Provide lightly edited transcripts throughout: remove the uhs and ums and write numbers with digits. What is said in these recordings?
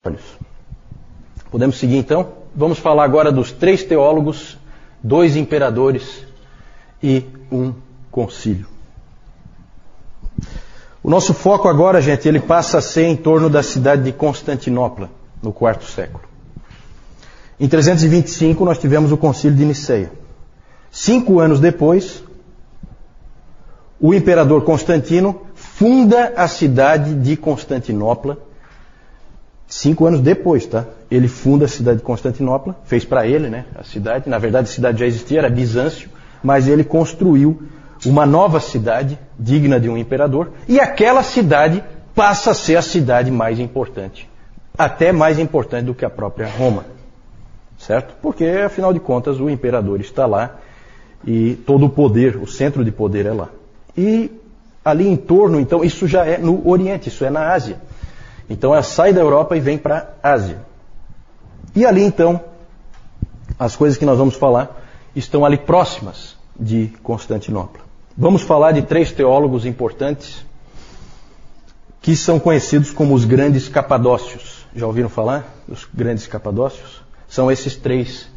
olhos. Podemos seguir então? Vamos falar agora dos 3 teólogos, 2 imperadores e um concílio. O nosso foco agora, gente, ele passa a ser em torno da cidade de Constantinopla, no 4º século. Em 325 nós tivemos o concílio de Niceia. 5 anos depois, o imperador Constantino funda a cidade de Constantinopla. 5 anos depois, tá? Ele funda a cidade de Constantinopla, fez para ele, né, a cidade. Na verdade, a cidade já existia, era Bizâncio, mas ele construiu uma nova cidade, digna de um imperador, e aquela cidade passa a ser a cidade mais importante, até mais importante do que a própria Roma, certo? Porque, afinal de contas, o imperador está lá e todo o poder, o centro de poder é lá. E ali em torno, então, isso já é no Oriente, isso é na Ásia. Então ela sai da Europa e vem para a Ásia. E ali então, as coisas que nós vamos falar estão ali próximas de Constantinopla. Vamos falar de 3 teólogos importantes que são conhecidos como os grandes capadócios. Já ouviram falar dos grandes capadócios? São esses três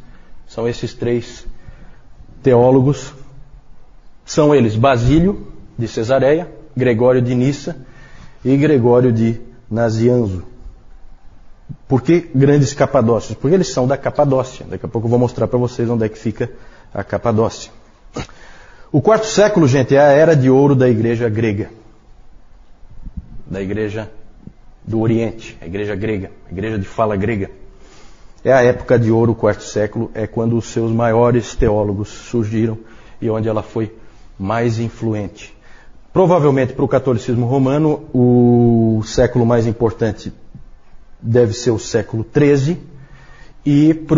teólogos. São eles Basílio de Cesareia, Gregório de Nissa e Gregório de Nazianzo. Por que grandes capadócios? Porque eles são da Capadócia. Daqui a pouco eu vou mostrar para vocês onde é que fica a Capadócia. O 4º século, gente, é a era de ouro da igreja grega. Da igreja do Oriente, a igreja grega, a igreja de fala grega. É a época de ouro, o 4º século, é quando os seus maiores teólogos surgiram e onde ela foi mais influente. Provavelmente para o catolicismo romano, o século mais importante deve ser o século XIII, e para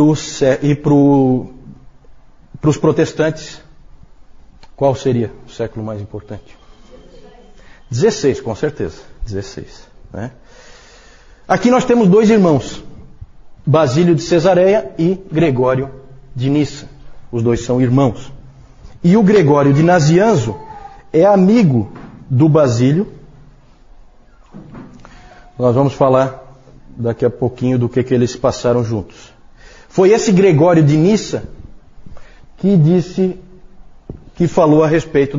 os protestantes, qual seria o século mais importante? 16, com certeza. 16. Né? Aqui nós temos 2 irmãos, Basílio de Cesareia e Gregório de Nissa. Os 2 são irmãos. E o Gregório de Nazianzo é amigo do Basílio. Nós vamos falar daqui a pouquinho do que eles passaram juntos. Foi esse Gregório de Nissa que falou a respeito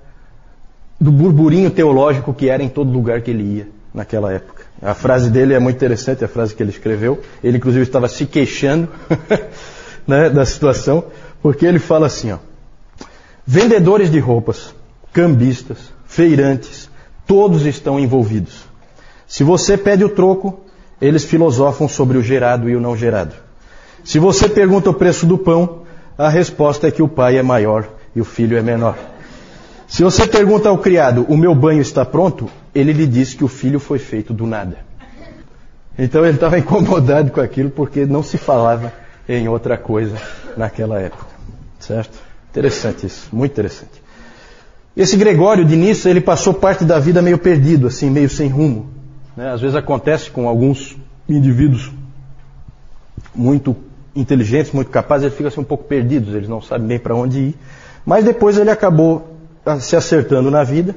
do burburinho teológico que era em todo lugar que ele ia naquela época. A frase dele é muito interessante, a frase que ele escreveu. Ele inclusive estava se queixando né, da situação, porque ele fala assim, ó: vendedores de roupas, cambistas, feirantes, todos estão envolvidos. Se você pede o troco, eles filosofam sobre o gerado e o não gerado. Se você pergunta o preço do pão, a resposta é que o pai é maior e o filho é menor. Se você pergunta ao criado, o meu banho está pronto? Ele lhe diz que o filho foi feito do nada. Então ele estava incomodado com aquilo porque não se falava em outra coisa naquela época. Certo? Interessante isso, muito interessante. Esse Gregório de Nissa, ele passou parte da vida meio perdido, assim, meio sem rumo. Né? Às vezes acontece com alguns indivíduos muito inteligentes, muito capazes, eles ficam assim, um pouco perdidos, eles não sabem bem para onde ir. Mas depois ele acabou se acertando na vida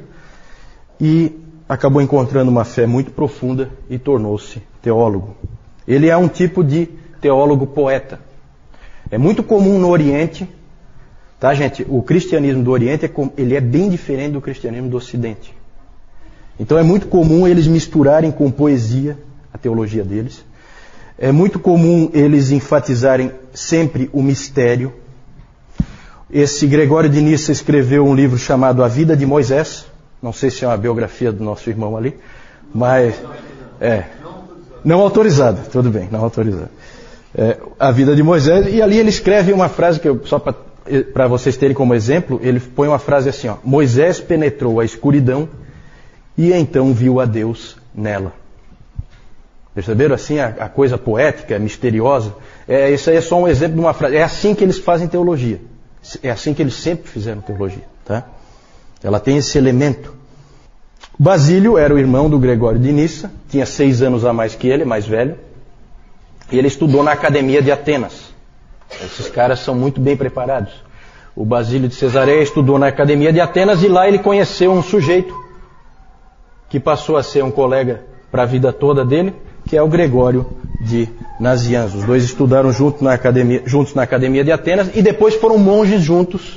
e acabou encontrando uma fé muito profunda e tornou-se teólogo. Ele é um tipo de teólogo poeta. É muito comum no Oriente, tá, gente? O cristianismo do Oriente ele é bem diferente do cristianismo do Ocidente. Então é muito comum eles misturarem com poesia a teologia deles. É muito comum eles enfatizarem sempre o mistério. Esse Gregório de Nissa escreveu um livro chamado A Vida de Moisés. Não sei se é uma biografia do nosso irmão ali, mas não autorizada, tudo bem, não autorizada. A Vida de Moisés, e ali ele escreve uma frase que só para vocês terem como exemplo, ele põe uma frase assim, ó: Moisés penetrou a escuridão e então viu a Deus nela. Perceberam assim a coisa poética, misteriosa? Isso aí é só um exemplo de uma frase. É assim que eles fazem teologia. É assim que eles sempre fizeram teologia. Tá? Ela tem esse elemento. Basílio era o irmão do Gregório de Nissa, tinha 6 anos a mais que ele, mais velho. E ele estudou na Academia de Atenas. Esses caras são muito bem preparados. O Basílio de Cesareia estudou na Academia de Atenas e lá ele conheceu um sujeito que passou a ser um colega para a vida toda dele, que é o Gregório de Nazianzo. Os dois estudaram juntos na academia de Atenas e depois foram monges juntos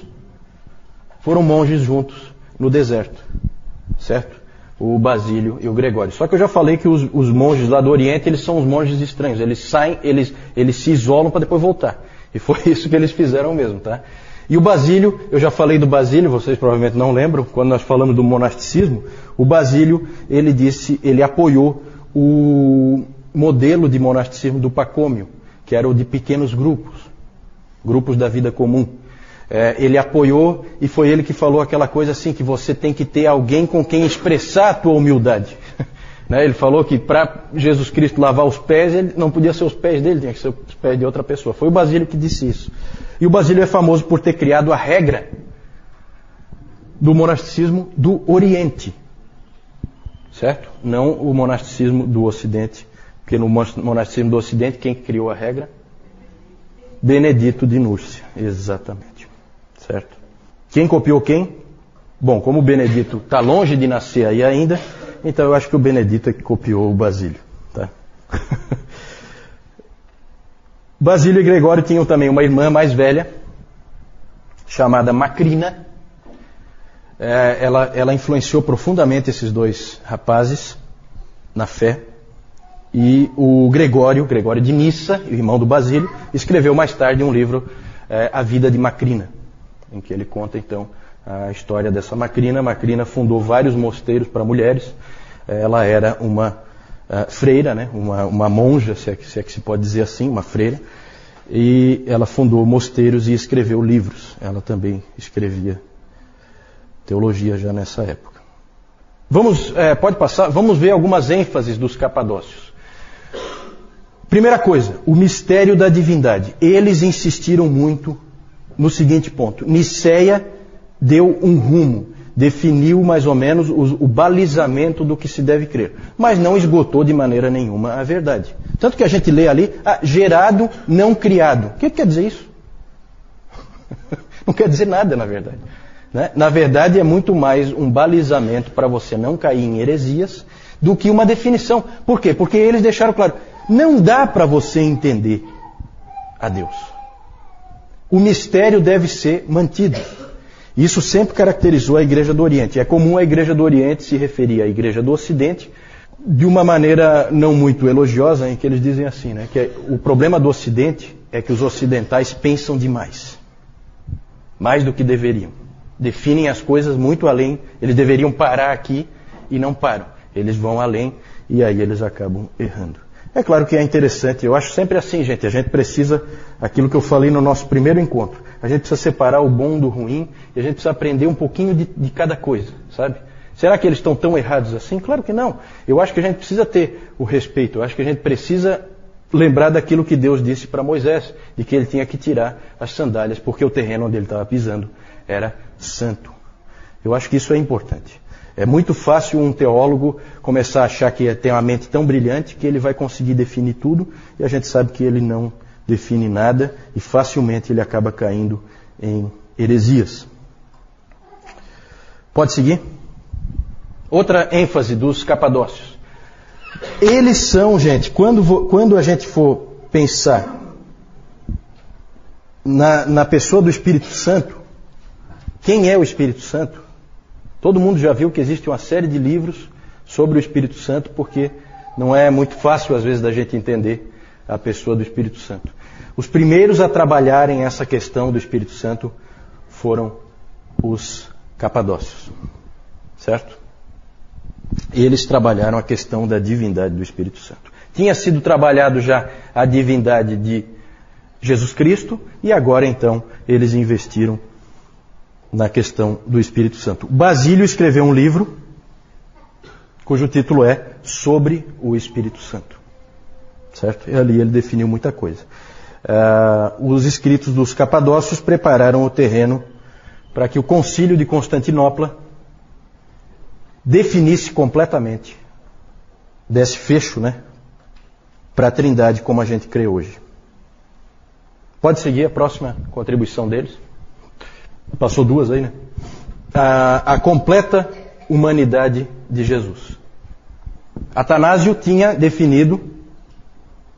no deserto, certo? O Basílio e o Gregório. Só que eu já falei que os monges lá do Oriente, eles são os monges estranhos. Eles saem, eles se isolam para depois voltar. E foi isso que eles fizeram mesmo, tá? E o Basílio, eu já falei do Basílio, vocês provavelmente não lembram, quando nós falamos do monasticismo, o Basílio, ele apoiou o modelo de monasticismo do Pacômio, que era o de pequenos grupos da vida comum. Ele apoiou e foi ele que falou aquela coisa assim, que você tem que ter alguém com quem expressar a tua humildade. Ele falou que para Jesus Cristo lavar os pés, ele não podia ser os pés dele, tinha que ser os pés de outra pessoa. Foi o Basílio que disse isso. E o Basílio é famoso por ter criado a regra do monasticismo do Oriente. Certo? Não o monasticismo do Ocidente. Porque no monasticismo do Ocidente, quem criou a regra? Benedito de Núrcia. Exatamente. Certo? Quem copiou quem? Bom, como o Benedito está longe de nascer aí ainda, então eu acho que o Benedito é que copiou o Basílio. Tá? Basílio e Gregório tinham também uma irmã mais velha, chamada Macrina. Ela influenciou profundamente esses dois rapazes na fé. E o Gregório de Nissa, o irmão do Basílio, escreveu mais tarde um livro, A Vida de Macrina, em que ele conta então a história dessa Macrina. Macrina fundou vários mosteiros para mulheres. Ela era uma freira, né? uma monja, se é que se pode dizer assim, uma freira. E ela fundou mosteiros e escreveu livros. Ela também escrevia teologia já nessa época. Pode passar, vamos ver algumas ênfases dos capadócios. Primeira coisa, o mistério da divindade. Eles insistiram muito no seguinte ponto. Nicéia deu um rumo, definiu mais ou menos o balizamento do que se deve crer, mas não esgotou de maneira nenhuma a verdade. Tanto que a gente lê ali, gerado, não criado. O que quer dizer isso? Não quer dizer nada, na verdade. Né? Na verdade, é muito mais um balizamento para você não cair em heresias do que uma definição. Por quê? Porque eles deixaram claro, não dá para você entender a Deus. O mistério deve ser mantido. Isso sempre caracterizou a Igreja do Oriente. É comum a Igreja do Oriente se referir à Igreja do Ocidente de uma maneira não muito elogiosa, em que eles dizem assim, né, que o problema do Ocidente é que os ocidentais pensam demais. Mais do que deveriam. Definem as coisas muito além. Eles deveriam parar aqui e não param. Eles vão além e aí eles acabam errando. É claro que é interessante, eu acho sempre assim, gente, a gente precisa, aquilo que eu falei no nosso primeiro encontro, a gente precisa separar o bom do ruim e a gente precisa aprender um pouquinho de cada coisa, sabe? Será que eles estão tão errados assim? Claro que não. Eu acho que a gente precisa ter o respeito, eu acho que a gente precisa lembrar daquilo que Deus disse para Moisés, de que ele tinha que tirar as sandálias, porque o terreno onde ele estava pisando era santo. Eu acho que isso é importante. É muito fácil um teólogo começar a achar que tem uma mente tão brilhante que ele vai conseguir definir tudo, e a gente sabe que ele não define nada e facilmente ele acaba caindo em heresias. Pode seguir? Outra ênfase dos capadócios. Eles são, gente, quando a gente for pensar na pessoa do Espírito Santo, quem é o Espírito Santo? Todo mundo já viu que existe uma série de livros sobre o Espírito Santo, porque não é muito fácil, às vezes, da gente entender a pessoa do Espírito Santo. Os primeiros a trabalharem essa questão do Espírito Santo foram os capadócios. Certo? Eles trabalharam a questão da divindade do Espírito Santo. Tinha sido trabalhado já a divindade de Jesus Cristo, e agora, então, eles investiram na questão do Espírito Santo. Basílio escreveu um livro cujo título é Sobre o Espírito Santo. Certo? E ali ele definiu muita coisa. Os escritos dos capadócios prepararam o terreno para que o Concílio de Constantinopla definisse completamente, desse fecho, né, para a Trindade como a gente crê hoje. Pode seguir a próxima contribuição deles. Passou duas aí, né? A completa humanidade de Jesus. Atanásio tinha definido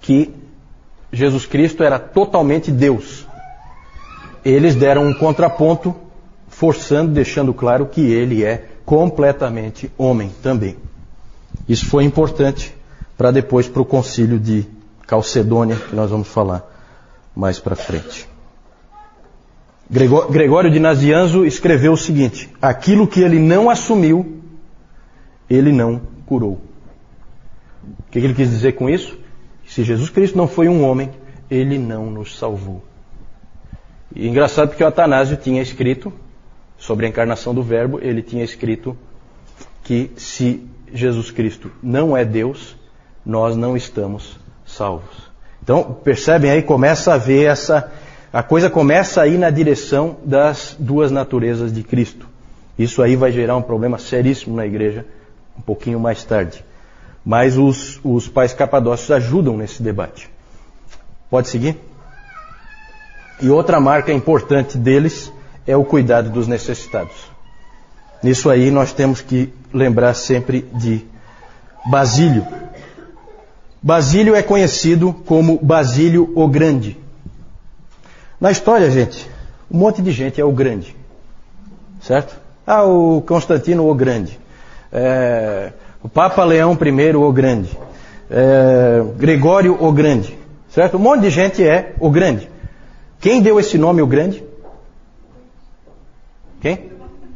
que Jesus Cristo era totalmente Deus. Eles deram um contraponto, forçando, deixando claro que ele é completamente homem também. Isso foi importante para depois para o concílio de Calcedônia, que nós vamos falar mais para frente. Gregório de Nazianzo escreveu o seguinte: aquilo que ele não assumiu, ele não curou. O que ele quis dizer com isso? Se Jesus Cristo não foi um homem, ele não nos salvou. E engraçado porque o Atanásio tinha escrito sobre a encarnação do Verbo, ele tinha escrito que se Jesus Cristo não é Deus, nós não estamos salvos. Então, percebem aí, começa a ver a coisa começa a ir na direção das duas naturezas de Cristo. Isso aí vai gerar um problema seríssimo na igreja um pouquinho mais tarde. Mas os pais capadócios ajudam nesse debate. Pode seguir? E outra marca importante deles é o cuidado dos necessitados. Nisso aí nós temos que lembrar sempre de Basílio. Basílio é conhecido como Basílio o Grande. Na história, gente, um monte de gente é o Grande. Certo? O Constantino o Grande. O Papa Leão I o Grande. Gregório o Grande. Certo? Um monte de gente é o Grande. Quem deu esse nome, o Grande? Quem?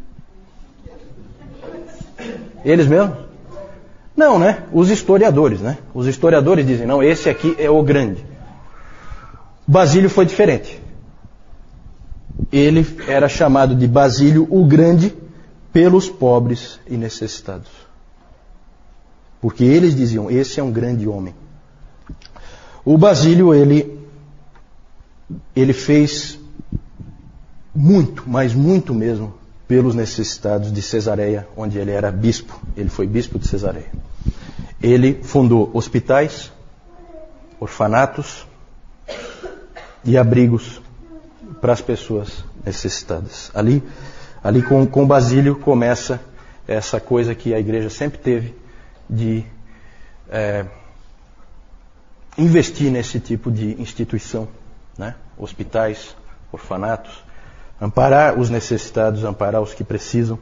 Eles mesmos? Não, né? Os historiadores, né? Os historiadores dizem, não, esse aqui é o Grande. Basílio foi diferente. Ele era chamado de Basílio o Grande pelos pobres e necessitados. Porque eles diziam, esse é um grande homem. O Basílio, ele fez muito, mas muito mesmo, pelos necessitados de Cesareia, onde ele era bispo. Ele foi bispo de Cesareia. Ele fundou hospitais, orfanatos e abrigos para as pessoas necessitadas. Ali com Basílio começa essa coisa que a igreja sempre teve de investir nesse tipo de instituição, né? Hospitais, orfanatos, amparar os necessitados, amparar os que precisam.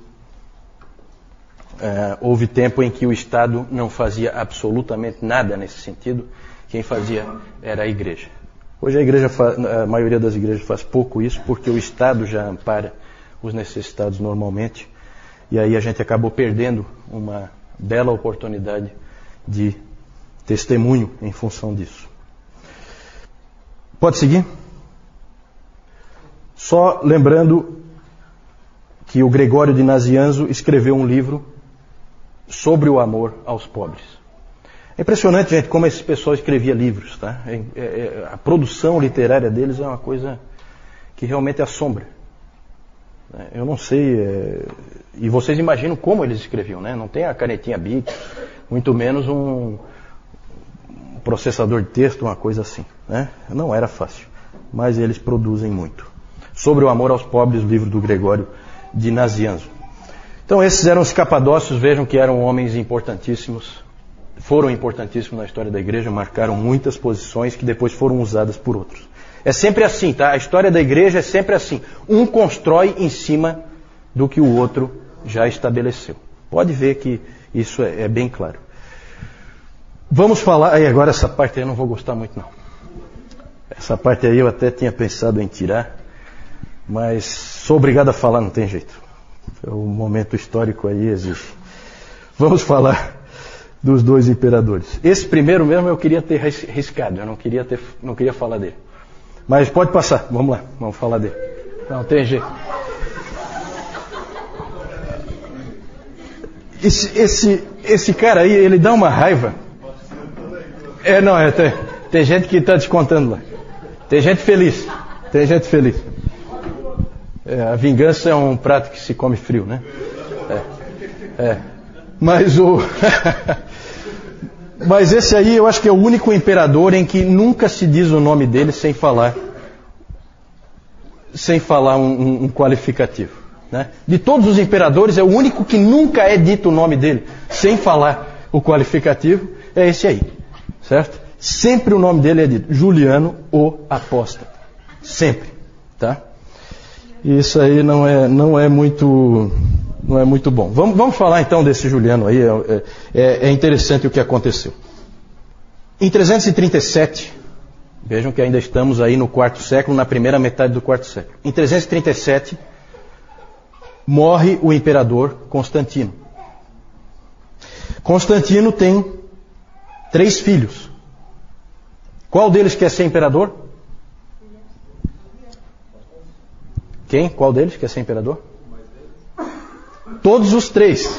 Houve tempo em que o Estado não fazia absolutamente nada nesse sentido. Quem fazia era a igreja. Hoje a maioria das igrejas faz pouco isso, porque o Estado já ampara os necessitados normalmente. E aí a gente acabou perdendo uma bela oportunidade de testemunho em função disso. Pode seguir? Só lembrando que o Gregório de Nazianzo escreveu um livro sobre o amor aos pobres. É impressionante, gente, como esse pessoal escrevia livros, tá? A produção literária deles é uma coisa que realmente assombra. Eu não sei, e vocês imaginam como eles escreviam, né? Não tem a canetinha Bic, muito menos um processador de texto, uma coisa assim, né? Não era fácil, mas eles produzem muito. Sobre o amor aos pobres, o livro do Gregório de Nazianzo. Então esses eram os capadócios, vejam que eram homens importantíssimos, foram importantíssimos na história da igreja, marcaram muitas posições que depois foram usadas por outros. É sempre assim, tá? A história da igreja é sempre assim. Um constrói em cima do que o outro já estabeleceu. Pode ver que isso é bem claro. Vamos falar, aí agora essa parte aí eu não vou gostar muito não. Essa parte aí eu até tinha pensado em tirar, mas sou obrigado a falar, não tem jeito. O momento histórico aí exige. Vamos falar dos dois imperadores. Esse primeiro mesmo eu queria ter riscado, eu não queria falar dele. Mas pode passar, vamos lá, vamos falar dele. Não tem jeito. Esse cara aí, ele dá uma raiva. Tem gente que está descontando lá. Tem gente feliz. A vingança é um prato que se come frio, né? Mas esse aí eu acho que é o único imperador em que nunca se diz o nome dele sem falar um qualificativo, né? De todos os imperadores é o único que nunca é dito o nome dele sem falar o qualificativo, é esse aí, certo? Sempre o nome dele é dito, Juliano o Apóstata. Sempre, tá? Isso aí não é muito bom. Vamos falar então desse Juliano aí, é interessante o que aconteceu. Em 337, vejam que ainda estamos aí no quarto século, na primeira metade do quarto século. Em 337, morre o imperador Constantino. Constantino tem 3 filhos. Qual deles quer ser imperador? Quem? Qual deles quer ser imperador? Todos os 3.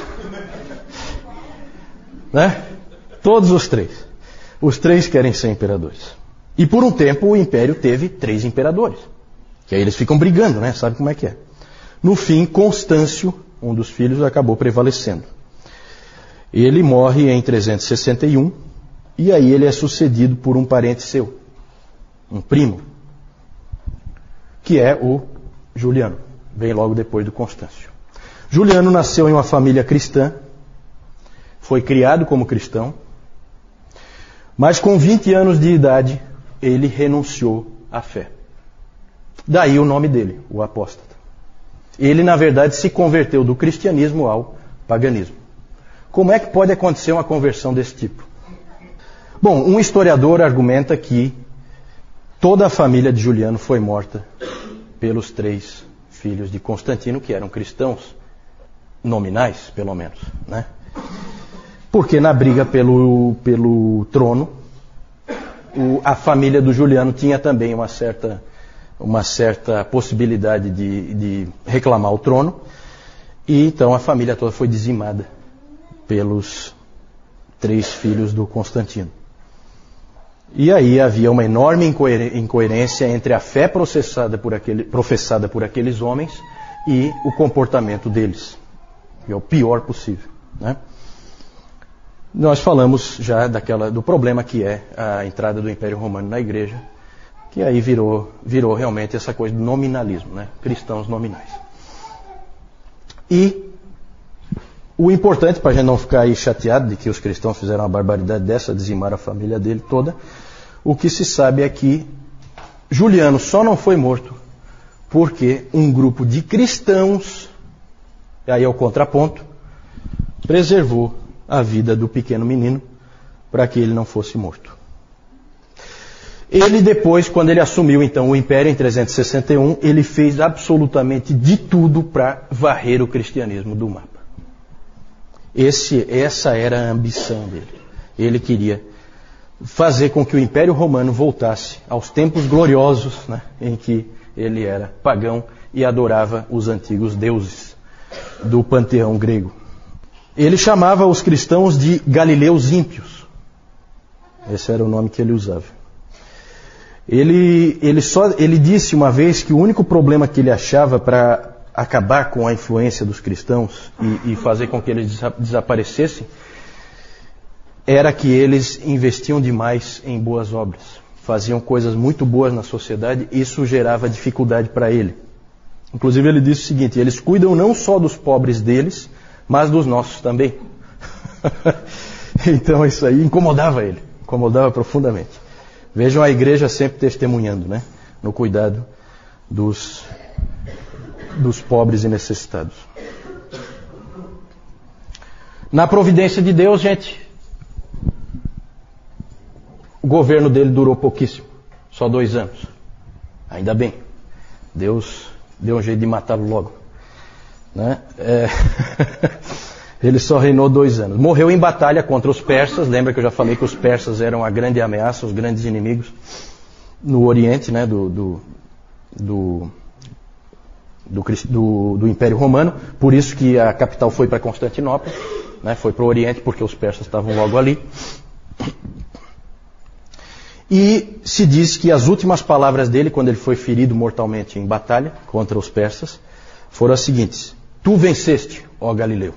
Né? Todos os 3. Os 3 querem ser imperadores. E por um tempo o império teve 3 imperadores. Que aí eles ficam brigando, né? Sabe como é que é? No fim, Constâncio, um dos filhos, acabou prevalecendo. Ele morre em 361 e aí ele é sucedido por um parente seu, um primo, que é o Juliano. Vem logo depois do Constâncio. Juliano nasceu em uma família cristã, foi criado como cristão, mas com 20 anos de idade ele renunciou à fé. Daí o nome dele, o apóstata. Ele, na verdade, se converteu do cristianismo ao paganismo. Como é que pode acontecer uma conversão desse tipo? Bom, um historiador argumenta que toda a família de Juliano foi morta pelos 3 filhos de Constantino, que eram cristãos, nominais, pelo menos, né? Porque na briga pelo trono, a família do Juliano tinha também uma certa possibilidade de reclamar o trono, e então a família toda foi dizimada pelos 3 filhos do Constantino. E aí havia uma enorme incoerência entre a fé professada por aqueles homens e o comportamento deles. E é o pior possível, né? Nós falamos já do problema que é a entrada do Império Romano na Igreja, que aí virou realmente essa coisa do nominalismo, né? Cristãos nominais. E o importante, para a gente não ficar aí chateado de que os cristãos fizeram uma barbaridade dessa, dizimaram a família dele toda, o que se sabe é que Juliano só não foi morto porque um grupo de cristãos, e aí é o contraponto, preservou a vida do pequeno menino para que ele não fosse morto. Ele depois, quando ele assumiu então o Império em 361, ele fez absolutamente de tudo para varrer o cristianismo do mapa. Essa era a ambição dele. Ele queria fazer com que o Império Romano voltasse aos tempos gloriosos, né, em que ele era pagão e adorava os antigos deuses do panteão grego. Ele chamava os cristãos de galileus ímpios. Esse era o nome que ele usava. Ele disse uma vez que o único problema que ele achava para acabar com a influência dos cristãos e fazer com que eles desaparecessem era que eles investiam demais em boas obras. Faziam coisas muito boas na sociedade e isso gerava dificuldade para ele. Inclusive ele disse o seguinte: eles cuidam não só dos pobres deles, mas dos nossos também. Então isso aí incomodava ele, incomodava profundamente. Vejam a igreja sempre testemunhando, né, no cuidado dos pobres e necessitados. Na providência de Deus, gente, o governo dele durou pouquíssimo, só 2 anos. Ainda bem, Deus deu um jeito de matá-lo logo, né? Ele só reinou 2 anos. Morreu em batalha contra os persas. Lembra que eu já falei que os persas eram a grande ameaça, os grandes inimigos no Oriente, né, do Império Romano. Por isso que a capital foi para Constantinopla, né, foi para o Oriente, porque os persas estavam logo ali. E se diz que as últimas palavras dele, quando ele foi ferido mortalmente em batalha contra os persas, foram as seguintes: tu venceste, ó Galileu.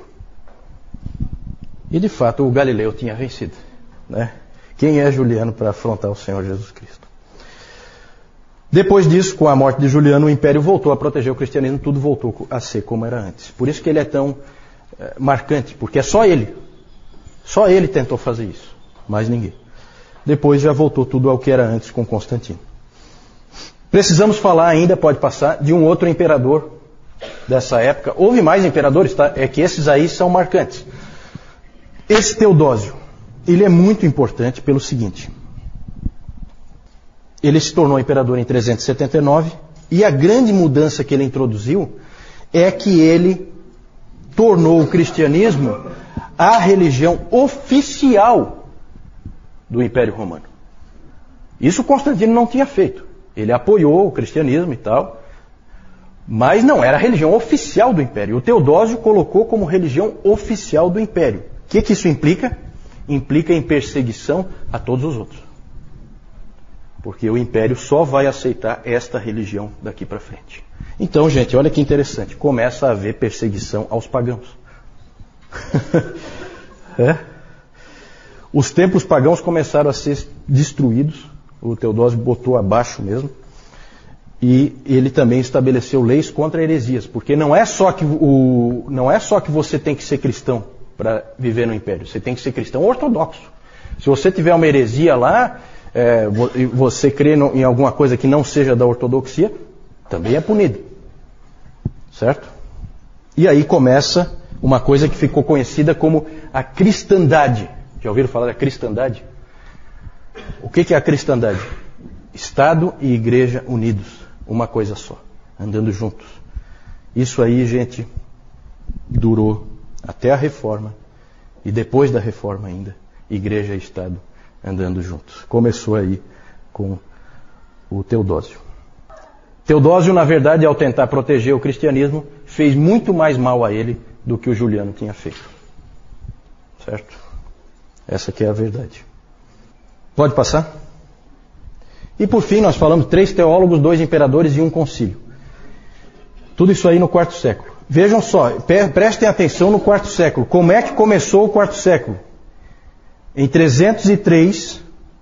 E de fato o Galileu tinha vencido, né? Quem é Juliano para afrontar o Senhor Jesus Cristo? Depois disso, com a morte de Juliano, o Império voltou a proteger o cristianismo, tudo voltou a ser como era antes. Por isso que ele é tão marcante, porque é só ele tentou fazer isso, mais ninguém. Depois já voltou tudo ao que era antes com Constantino. Precisamos falar ainda, pode passar, de um outro imperador dessa época. Houve mais imperadores, tá? É que esses aí são marcantes. Esse Teodósio, ele é muito importante pelo seguinte. Ele se tornou imperador em 379 e a grande mudança que ele introduziu é que ele tornou o cristianismo a religião oficial do Império Romano. Isso Constantino não tinha feito. Ele apoiou o cristianismo e tal, mas não era a religião oficial do Império. O Teodósio colocou como religião oficial do Império. O que isso implica? Implica em perseguição a todos os outros. Porque o Império só vai aceitar esta religião daqui para frente. Então, gente, olha que interessante. Começa a haver perseguição aos pagãos. Os templos pagãos começaram a ser destruídos. O Teodósio botou abaixo mesmo. E ele também estabeleceu leis contra heresias. Porque não é só que você tem que ser cristão para viver no Império. Você tem que ser cristão ortodoxo. Se você tiver uma heresia lá, você crê em alguma coisa que não seja da ortodoxia, também é punido. Certo? E aí começa uma coisa que ficou conhecida como a cristandade. Já ouviram falar da cristandade? O que é a cristandade? Estado e igreja unidos, uma coisa só, andando juntos. Isso aí, gente, durou até a Reforma e depois da Reforma ainda, igreja e Estado andando juntos. Começou aí com o Teodósio. Teodósio, na verdade, ao tentar proteger o cristianismo, fez muito mais mal a ele do que o Juliano tinha feito. Certo? Essa que é a verdade. Pode passar? E por fim, nós falamos 3 teólogos, 2 imperadores e 1 concílio. Tudo isso aí no 4º século. Vejam só, prestem atenção no 4º século. Como é que começou o 4º século? Em 303,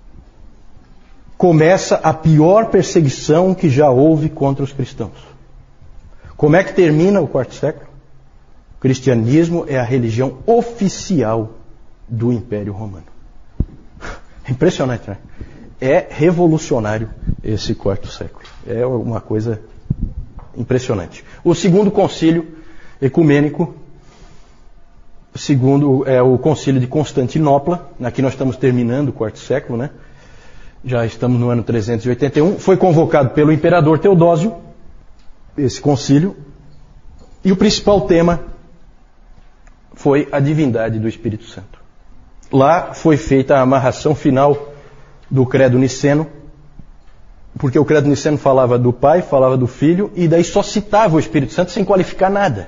começa a pior perseguição que já houve contra os cristãos. Como é que termina o 4º século? O cristianismo é a religião oficial do Império Romano. Impressionante, né? É revolucionário esse 4º século. É uma coisa impressionante. O 2º concílio ecumênico, segundo é o concílio de Constantinopla. Aqui nós estamos terminando o 4º século, né? Já estamos no ano 381. Foi convocado pelo imperador Teodósio, esse concílio, e o principal tema foi a divindade do Espírito Santo. Lá foi feita a amarração final do credo niceno, porque o credo niceno falava do Pai, falava do Filho, e daí só citava o Espírito Santo sem qualificar nada.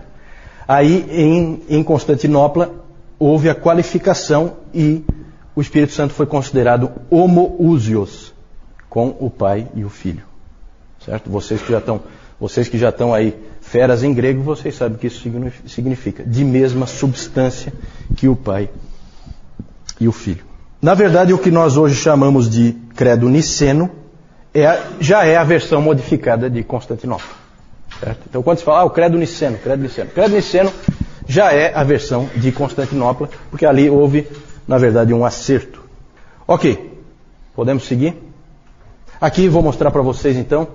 Aí em Constantinopla houve a qualificação e o Espírito Santo foi considerado homoousios, com o Pai e o Filho. Certo? Vocês que já estão aí feras em grego, vocês sabem o que isso significa. De mesma substância que o Pai e o Filho. Na verdade, o que nós hoje chamamos de credo niceno já é a versão modificada de Constantinopla. Certo? Então, quando se fala o credo niceno já é a versão de Constantinopla, porque ali houve, na verdade, um acerto. Ok, podemos seguir? Aqui vou mostrar para vocês, então,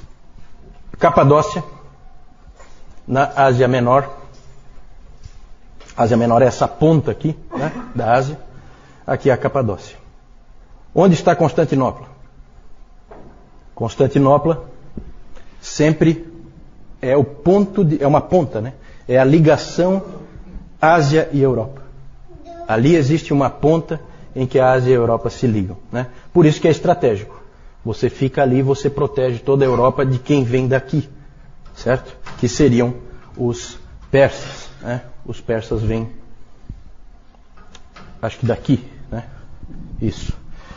Capadócia, na Ásia Menor. Ásia Menor é essa ponta aqui, né, da Ásia. Aqui é a Capadócia. Onde está Constantinopla? Constantinopla sempre é o ponto é uma ponta, né? É a ligação Ásia e Europa. Ali existe uma ponta em que a Ásia e a Europa se ligam, né? Por isso que é estratégico. Você fica ali, você protege toda a Europa de quem vem daqui, certo? Que seriam os persas, né? Os persas vêm, acho que daqui, né? Isso.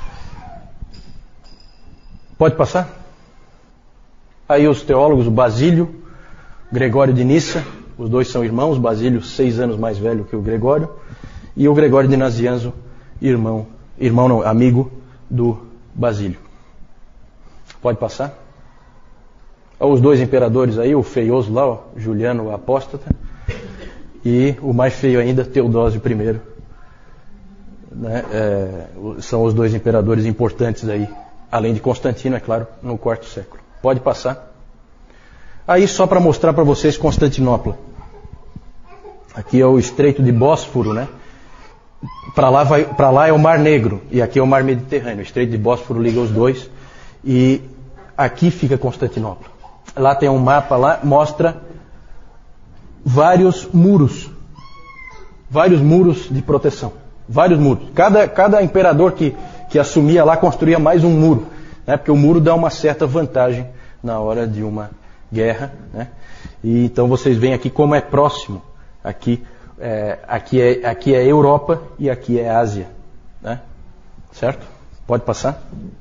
Pode passar? Aí os teólogos, o Basílio, Gregório de Nissa, os dois são irmãos, Basílio 6 anos mais velho que o Gregório, e o Gregório de Nazianzo, amigo do Basílio. Pode passar? Os 2 imperadores aí, o feioso lá, Juliano o apóstata, e o mais feio ainda, Teodósio I, né, são os dois imperadores importantes aí, além de Constantino, é claro, no quarto século. Pode passar. Aí só para mostrar para vocês Constantinopla. Aqui é o Estreito de Bósforo, né? Para lá é o Mar Negro e aqui é o Mar Mediterrâneo. O Estreito de Bósforo liga os dois e aqui fica Constantinopla. Lá tem um mapa, lá mostra vários muros de proteção, vários muros. Cada imperador que assumia lá construía mais um muro, né? Porque o muro dá uma certa vantagem na hora de uma guerra, né? E então vocês veem aqui como é próximo. Aqui é Europa e aqui é Ásia, né? Certo? Pode passar?